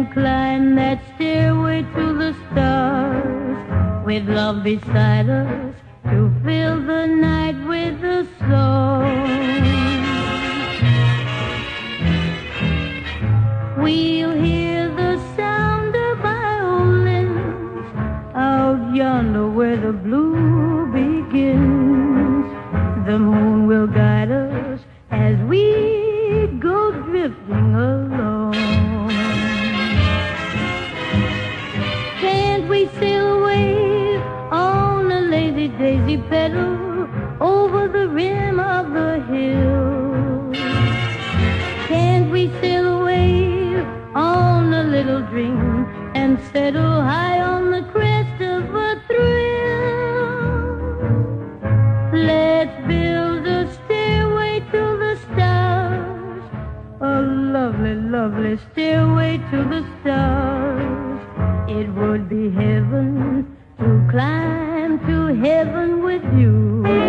and climb that stairway to the stars, with love beside us to fill the night with a song. We'll hear the sound of violins out yonder where the blue begins. The moon will guide us as we go drifting along. Can't we sail away on a lazy daisy pedal over the rim of the hill? Can't we sail away on a little dream and settle high on the crest of a thrill? Let's build a stairway to the stars, a lovely, lovely stairway to the stars. It would be heaven to climb to heaven with you.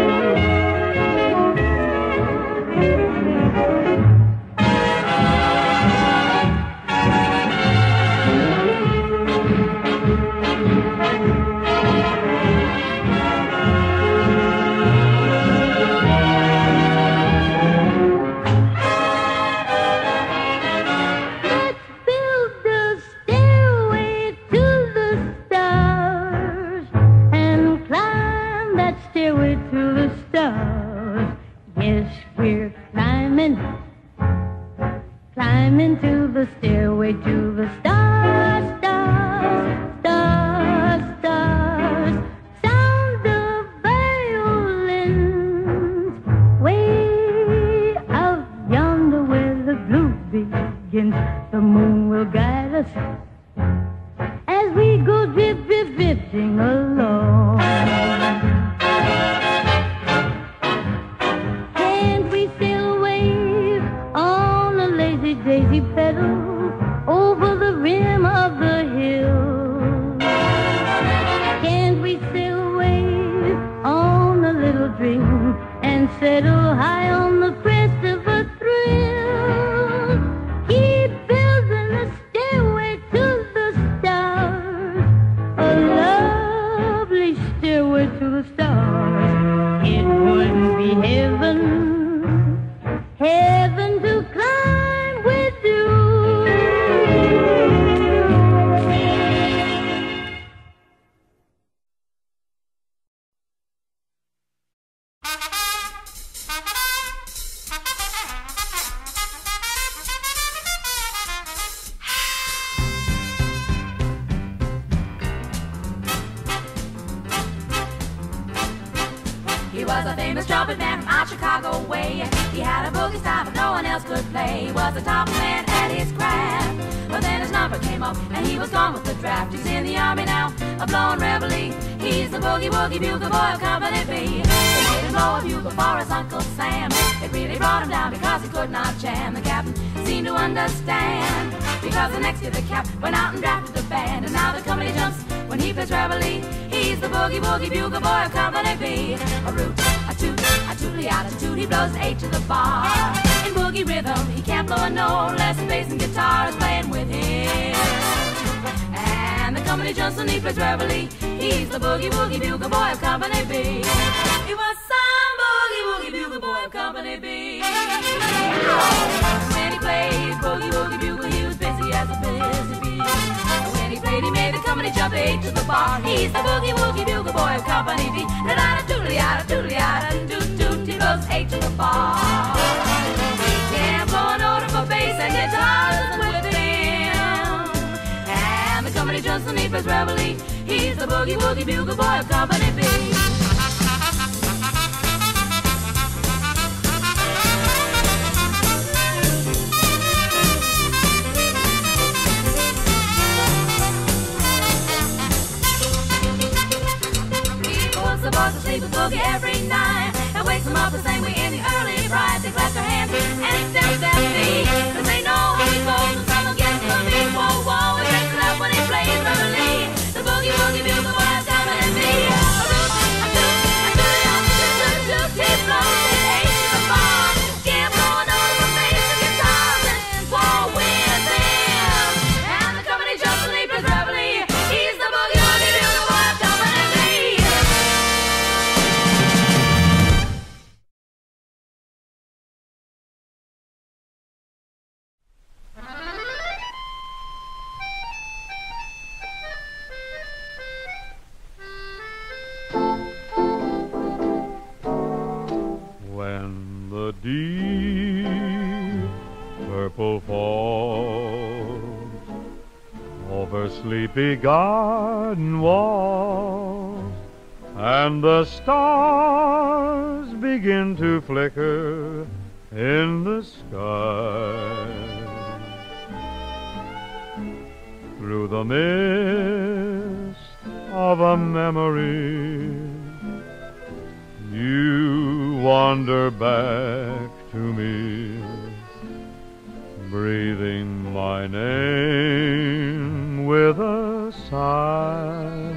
Climbing to the stairway to the stars, stars, stars, stars. Sound of violins way out yonder where the blue begins. The moon will guide us as we go drifting along. Daisy pedal over the rim of the hill. Can't we sail away on a little dream and settle high on the crest of a thrill? Keep building a stairway to the stars, a lovely stairway to the stars. It wouldn't be heaven, heaven to climb with you. He was a famous trumpet man from out Chicago way. He had a boogie style but no one else could play. He was the top man at his craft. But then his number came up and he was gone with the draft. He's in the army now, a blowing reveille. He's the boogie woogie bugle boy of Company B. They made him blow a bugle for his Uncle Sam. It really brought him down because he could not jam. The captain seemed to understand, because the next year the cap went out and drafted the band. And now the company jumps when he plays reveille. He's the boogie woogie bugle boy of Company B. A root, a toot, a tootly out a toot. He blows A to the bar. In boogie rhythm, he can't blow a note unless the bass and guitar is playing with him. And the company jumps when he plays reveille. He's the boogie woogie bugle boy of Company B. He was some boogie woogie bugle boy of Company B. When he plays boogie woogie bugle, he was busy as a busy bee. When he played, he made the company jump A to the bar. He's the boogie woogie bugle boy of Company B. Da-da-da, tootly-yada, tootly-yada, toot-toot, he blows A to the bar. He can't blow an order for bass and guitars with him. And the company jumps when he plays reveille. He's the boogie woogie bugle boy of Company B. The boys will sleep with boogie every night and wakes them up the same way in the early bright. They clap their hands and extend their feet, 'cause they know how he goes when someone gets the beat. Whoa, whoa, he wakes it up when he plays reveille. The boogie woogie bugle boy of Company B. A root, a toot, a toot, a toot, toot, he blows his A to the bar. Can't blow a note for bass and guitars and whoa with him. And the over sleepy garden walls, and the stars begin to flicker in the sky. Through the mist of a memory, you wander back to me, breathing my name with a sigh.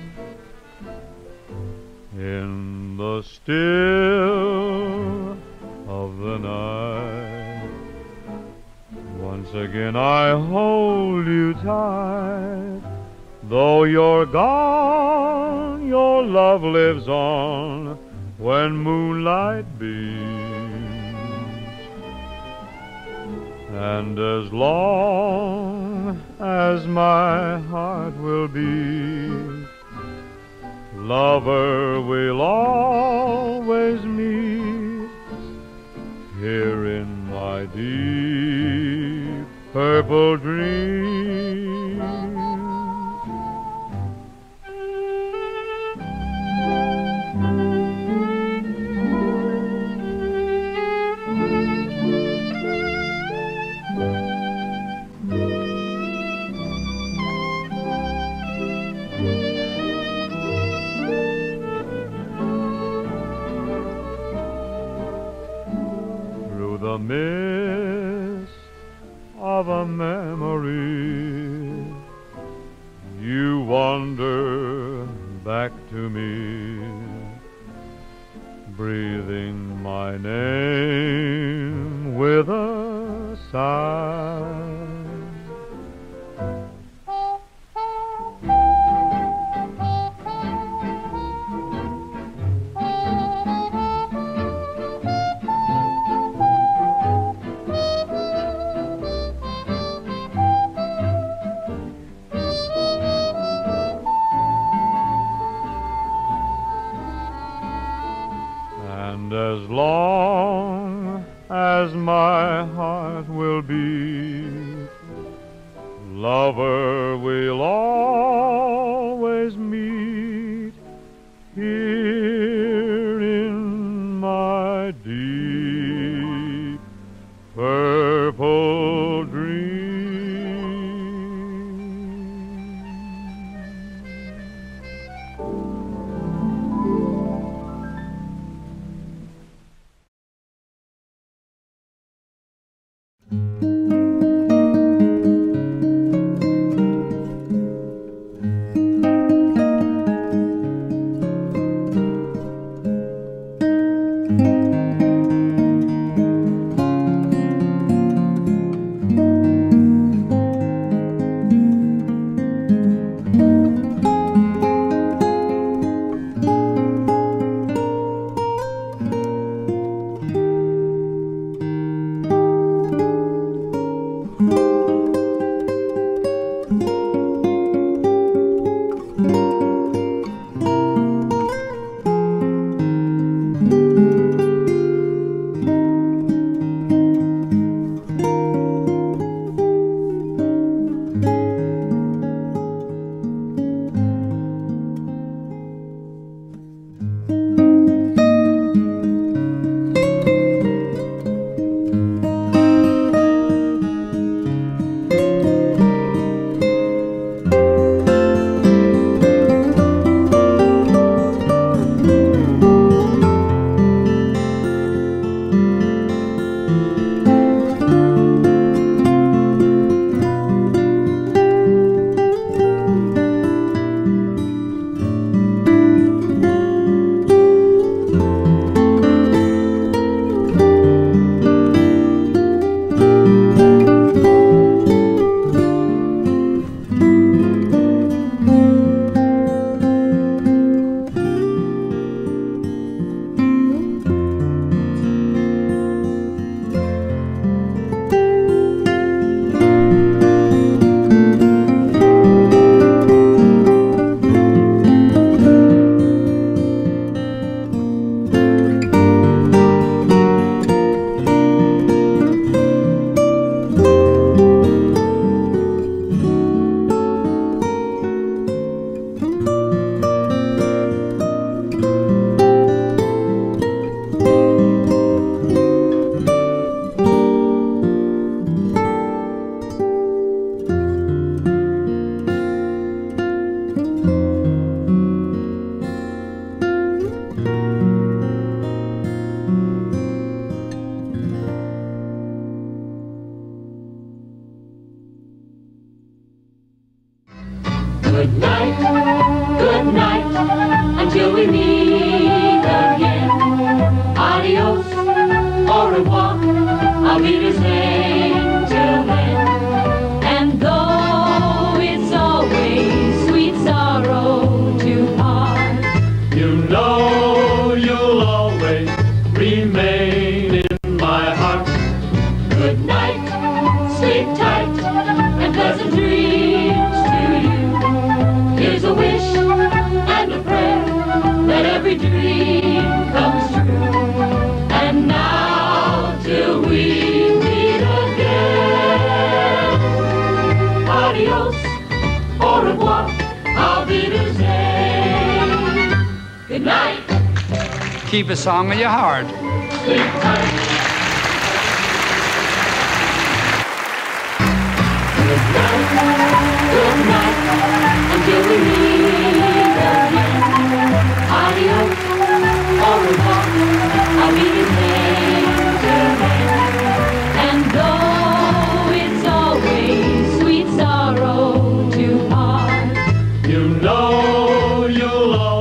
In the still of the night, once again I hold you tight. Though you're gone, your love lives on when moonlight beams. And as long as my heart will beat, lover, we'll always meet here in my deep purple dream. The mist of a memory, you wander back to me, breathing my name with a sigh. And as long as my heart will beat, lover, we'll always meet here in my deep purple dream. Good night, until we meet again. Adios, au revoir, I'll be the same till then. And though it's always sweet sorrow to part, You know you'll always remain in my heart. good night, sleep tight, and pleasant dreams to you. Here's a wish and a prayer that every dream comes true. And now till we meet again, adios, au revoir, I'll be the same. Good night, Keep a song in your heart. sleep tight. Good night, until we meet again. Adios, au revoir, I'll be the same till then. And though it's always sweet sorrow to part, You know you'll